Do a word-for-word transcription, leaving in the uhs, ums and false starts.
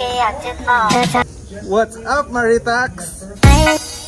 อยากจะตอบ What's up, Maritax?